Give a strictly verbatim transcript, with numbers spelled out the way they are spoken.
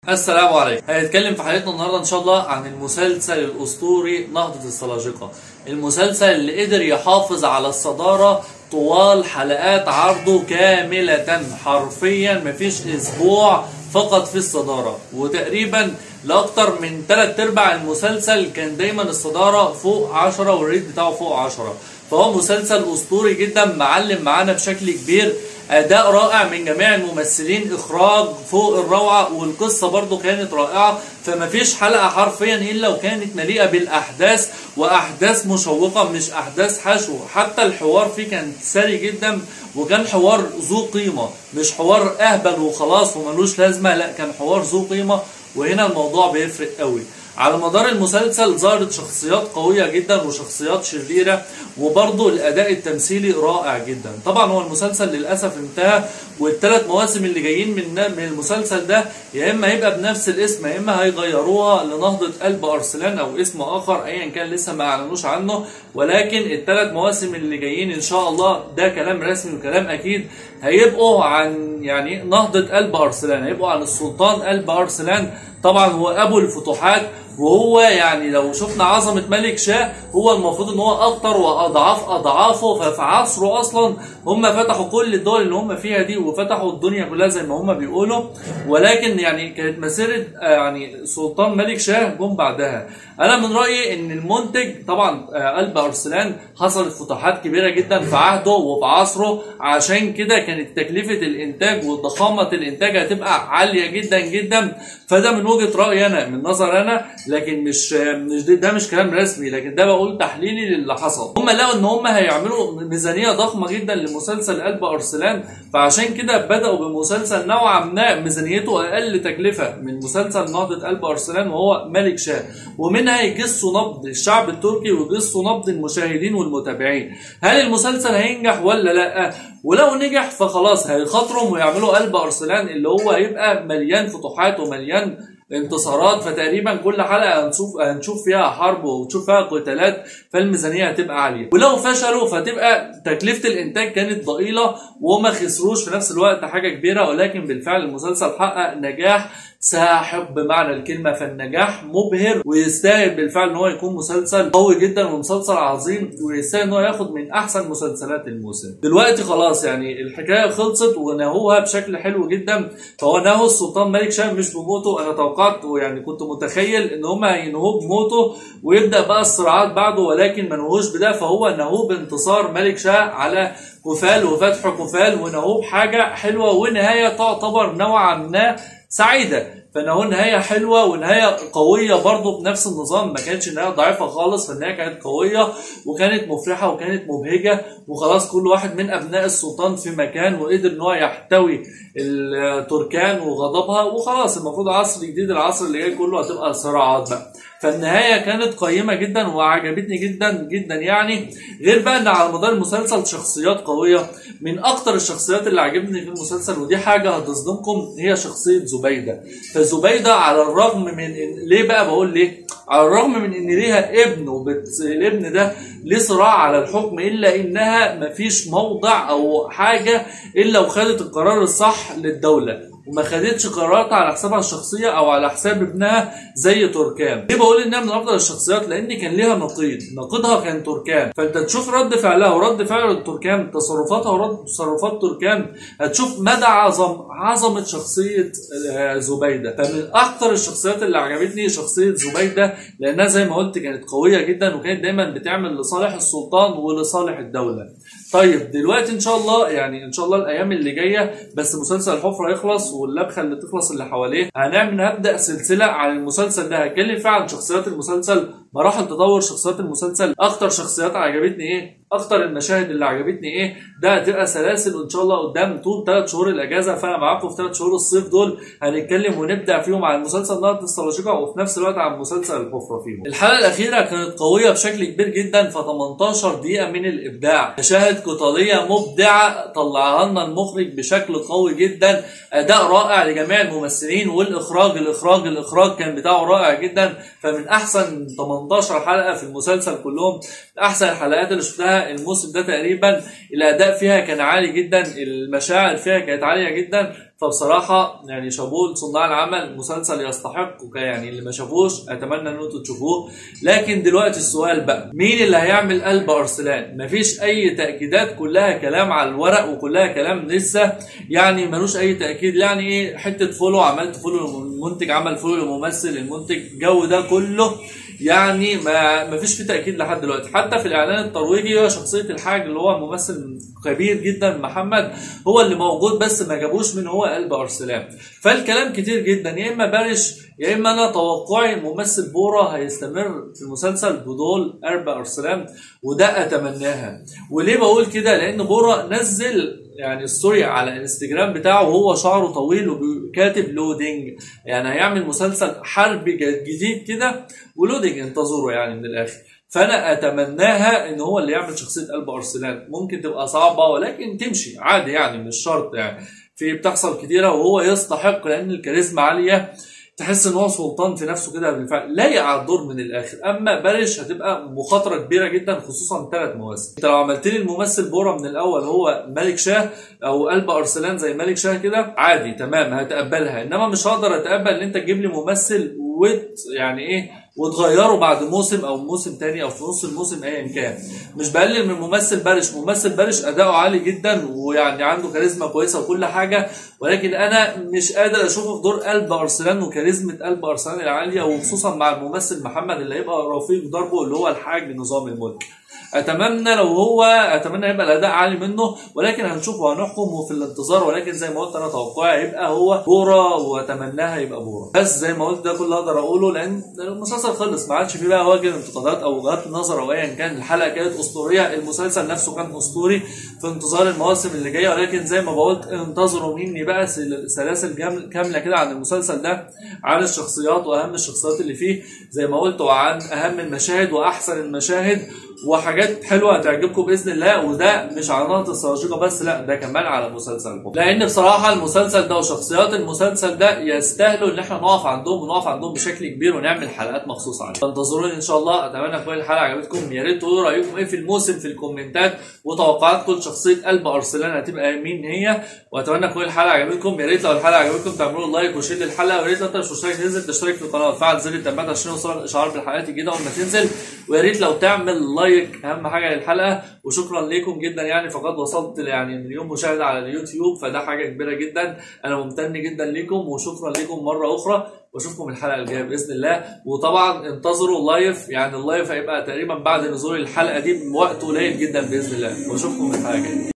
السلام عليكم. هنتكلم في حلقتنا النهارده ان شاء الله عن المسلسل الاسطوري نهضة السلاجقة، المسلسل اللي قدر يحافظ على الصدارة طوال حلقات عرضه كاملة، حرفيا مفيش اسبوع فقط في الصدارة، وتقريبا لاكتر من ثلاث ارباع المسلسل كان دايما الصدارة فوق عشرة والريت بتاعه فوق عشرة. فهو مسلسل اسطوري جدا، معلم معانا بشكل كبير، اداء رائع من جميع الممثلين، اخراج فوق الروعه، والقصه برضو كانت رائعه. فما فيش حلقه حرفيا الا وكانت مليئه بالاحداث، واحداث مشوقه مش احداث حشو. حتى الحوار فيه كان ثري جدا، وكان حوار ذو قيمه، مش حوار اهبل وخلاص وملوش لازمه، لا كان حوار ذو قيمه. وهنا الموضوع بيفرق قوي. على مدار المسلسل ظهرت شخصيات قوية جدا وشخصيات شريرة، وبرضه الأداء التمثيلي رائع جدا. طبعا هو المسلسل للأسف انتهى، والثلاث مواسم اللي جايين من من المسلسل ده يا إما هيبقى بنفس الاسم، يا إما هيغيروها لنهضة قلب أرسلان أو اسم آخر أيا كان، لسه ما أعلنوش عنه. ولكن الثلاث مواسم اللي جايين إن شاء الله، ده كلام رسمي وكلام أكيد، هيبقوا عن يعني نهضة قلب أرسلان، هيبقوا عن السلطان قلب أرسلان. طبعا هو أبو الفتوحات، وهو يعني لو شفنا عظمة ملك شاه، هو المفروض ان هو اكتر واضعاف اضعافه. ففي عصره اصلا هم فتحوا كل الدول اللي هم فيها دي، وفتحوا الدنيا كلها زي ما هم بيقولوا. ولكن يعني كانت مسيرة يعني سلطان ملك شاه جم بعدها. انا من رأيي ان المنتج طبعا قلب ارسلان حصلت فتوحات كبيرة جدا في عهده وفي عصره، عشان كده كانت تكلفة الانتاج وضخامة الانتاج هتبقى عالية جدا جدا. فده من وجهة رأيي انا، من نظر انا، لكن مش مش ده مش كلام رسمي، لكن ده بقول تحليلي للي حصل. هم لقوا ان هم هيعملوا ميزانيه ضخمه جدا لمسلسل قلب ارسلان، فعشان كده بداوا بمسلسل نوعا ما ميزانيته اقل تكلفه من مسلسل نهضه قلب ارسلان وهو ملك شاه، ومنها يجسوا نبض الشعب التركي ويجسوا نبض المشاهدين والمتابعين. هل المسلسل هينجح ولا لا؟ ولو نجح فخلاص هيخاطروا ويعملوا قلب ارسلان اللي هو هيبقى مليان فتوحات ومليان انتصارات. فتقريبا كل حلقه هنشوف هنشوف فيها حرب ونشوف فيها قتالات، فالميزانيه هتبقى عاليه. ولو فشلوا فتبقى تكلفه الانتاج كانت ضئيله وما خسروش في نفس الوقت حاجه كبيره. ولكن بالفعل المسلسل حقق نجاح ساحق بمعنى الكلمه، فالنجاح مبهر، ويستاهل بالفعل ان هو يكون مسلسل قوي جدا ومسلسل عظيم، ويستاهل ان هو ياخد من احسن مسلسلات الموسم. دلوقتي خلاص يعني الحكايه خلصت ونهوها بشكل حلو جدا. فهو نهوا السلطان ملك شاه مش بموته، انا توقعت ويعني كنت متخيل ان هم هينهوه بموته ويبدا بقى الصراعات بعده، ولكن ما نهوش بده. فهو نهوه بانتصار ملك شاه على كفال وفتح كفال، ونهوه بحاجه حلوه ونهايه تعتبر نوعا ما سعيده. فنهو نهايه حلوه ونهايه قويه برضه بنفس النظام، ما كانتش نهايه ضعيفه خالص، فالنهايه كانت قويه وكانت مفرحه وكانت مبهجه. وخلاص كل واحد من ابناء السلطان في مكان، وقدر ان هو يحتوي التركان وغضبها، وخلاص المفروض عصر جديد، العصر اللي جاي كله هتبقى صراعات بقى. فالنهايه كانت قيمه جدا وعجبتني جدا جدا يعني. غير بقى ان على مدار المسلسل شخصيات قويه. من اكتر الشخصيات اللي عجبتني في المسلسل، ودي حاجه هتصدمكم، هي شخصيه زبيده. فزبيده على الرغم من إن... ليه بقى بقول ليه؟ على الرغم من ان ليها ابن، والابن ده ليه صراع على الحكم، الا انها مفيش موضع او حاجه الا وخدت القرار الصح للدوله، وما خدتش قرارات على حسابها الشخصيه او على حساب ابنها زي تركان. ليه بقول انها من افضل الشخصيات؟ لان كان ليها نقيض، نقيضها كان تركان. فانت تشوف رد فعلها ورد فعل تركان، تصرفاتها ورد تصرفات تركان، هتشوف مدى عظم عظمه شخصيه زبيده. فمن اكثر الشخصيات اللي عجبتني شخصيه زبيده، لانها زي ما قلت كانت قويه جدا، وكانت دايما بتعمل لصالح السلطان ولصالح الدوله. طيب دلوقتي ان شاء الله يعني ان شاء الله الايام اللي جايه بس مسلسل الحفره يخلص واللبخه اللي تخلص اللي حواليه، هنعمل هبدا سلسله عن المسلسل ده، هتكلم فيها عن شخصيات المسلسل، مراحل تطور شخصيات المسلسل، اكتر شخصيات عجبتني ايه، اكتر المشاهد اللي عجبتني ايه. ده هتبقى سلاسل وان شاء الله قدام طول ثلاث شهور الاجازه. فانا معاكم في ثلاث شهور الصيف دول هنتكلم ونبدا فيهم عن مسلسل نهضة السلاجقة، وفي نفس الوقت عن مسلسل الحفره فيهم. الحلقه الاخيره كانت قويه بشكل كبير جدا، ف تمنتاشر دقيقه من الابداع، مشاهد قتاليه مبدعه طلعها لنا المخرج بشكل قوي جدا، اداء رائع لجميع الممثلين، والاخراج الاخراج الاخراج كان بتاعه رائع جدا. فمن احسن تمنتاشر حلقه في المسلسل كلهم، احسن الحلقات اللي شفتها الموسم ده تقريبا. الاداء فيها كان عالي جدا، المشاعر فيها كانت عاليه جدا. فبصراحه يعني شابوه لصناع العمل، مسلسل يستحق. يعني اللي ما شافوش اتمنى ان انتوا تشوفوه. لكن دلوقتي السؤال بقى، مين اللي هيعمل قلب ارسلان؟ مفيش اي تاكيدات، كلها كلام على الورق وكلها كلام لسه يعني ملوش اي تاكيد. يعني ايه حته فولو، عملت فولو للمنتج، عمل فولو للممثل، المنتج، الجو ده كله يعني ما ما فيش فيه تاكيد لحد دلوقتي. حتى في الاعلان الترويجي هو شخصيه الحاج اللي هو ممثل كبير جدا محمد هو اللي موجود، بس ما جابوش من هو قلب ارسلان. فالكلام كتير جدا، يا اما بارش يا اما انا توقعي ممثل بورا هيستمر في المسلسل بدول قلب ارسلان، وده اتمناها. وليه بقول كده؟ لان بورا نزل يعني الستوري على الانستجرام بتاعه وهو شعره طويل وكاتب لودينج، يعني هيعمل مسلسل حرب جديد كده ولودينج، انتظروا يعني من الاخر. فانا اتمناها ان هو اللي يعمل شخصيه قلب ارسلان. ممكن تبقى صعبه ولكن تمشي عادي، يعني مش شرط، يعني في بتحصل كتيره وهو يستحق لان الكاريزما عاليه، تحس ان هو سلطان في نفسه كده بالفعل، لايق على الدور من الاخر. اما بارش هتبقى مخاطره كبيره جدا، خصوصا ثلاث مواسم. انت لو عملت لي الممثل بورا من الاول هو ملك شاه او قلب ارسلان زي ملك شاه كده، عادي تمام هتقبلها. انما مش هقدر اتقبل ان انت تجيب لي ممثل وت يعني ايه وتغيره بعد موسم او موسم تاني او في نص الموسم ايا كان. مش بقلل من ممثل بارش، ممثل بارش اداؤه عالي جدا ويعني عنده كاريزما كويسه وكل حاجه، ولكن انا مش قادر اشوفه في دور قلب ارسلان وكاريزما قلب ارسلان العاليه، وخصوصا مع الممثل محمد اللي هيبقى رفيق ضربه اللي هو الحاج نظام الملك. اتمنى لو هو اتمنى يبقى الاداء عالي منه، ولكن هنشوف وهنحكم في الانتظار. ولكن زي ما قلت انا توقعي هيبقى هو بورا، واتمناها يبقى بورا. بس زي ما قلت ده كل اللي اقدر اقوله، لان المسلسل خلص ما عادش فيه بقى وجه انتقادات او وجهات نظر او ايا كان. الحلقه كانت اسطوريه، المسلسل نفسه كان اسطوري، في انتظار المواسم اللي جايه. ولكن زي ما بقولت انتظروا مني بقى سلاسل كامله كده عن المسلسل ده، عن الشخصيات واهم الشخصيات اللي فيه زي ما قلت، وعن اهم المشاهد واحسن المشاهد وحاجات حلوه هتعجبكم باذن الله. وده مش على نهضة السلاجقة بس، لا ده كمان على مسلسل الحب، لان بصراحه المسلسل ده وشخصيات المسلسل ده يستاهلوا ان احنا نقف عندهم ونقف عندهم بشكل كبير ونعمل حلقات مخصوصه عليهم. فانتظروني ان شاء الله. اتمنى تكون الحلقه عجبتكم. يا ريت تقولوا رايكم ايه في الموسم في الكومنتات، وتوقعاتكم لشخصيه قلب ارسلان هتبقى مين هي. واتمنى تكون الحلقه عجبتكم. يا ريت لو الحلقه عجبتكم تعملوا لايك وشير للحلقه. ويا ريت لو انت مش مشترك تنزل تشترك في القناه وتفعل زر التنبيهات عشان يوصلك اشعار بالحلقات الجديده اول ما تنزل. ويا ريت لو تعمل لايك، اهم حاجه للحلقه. وشكرا لكم جدا، يعني فقد وصلت يعني مليون مشاهده على اليوتيوب، فده حاجه كبيره جدا. انا ممتن جدا لكم وشكرا لكم مره اخرى، واشوفكم الحلقه الجايه باذن الله. وطبعا انتظروا لايف، يعني اللايف هيبقى تقريبا بعد نزول الحلقه دي بوقت قليل جدا باذن الله، واشوفكم الحلقه الجايه.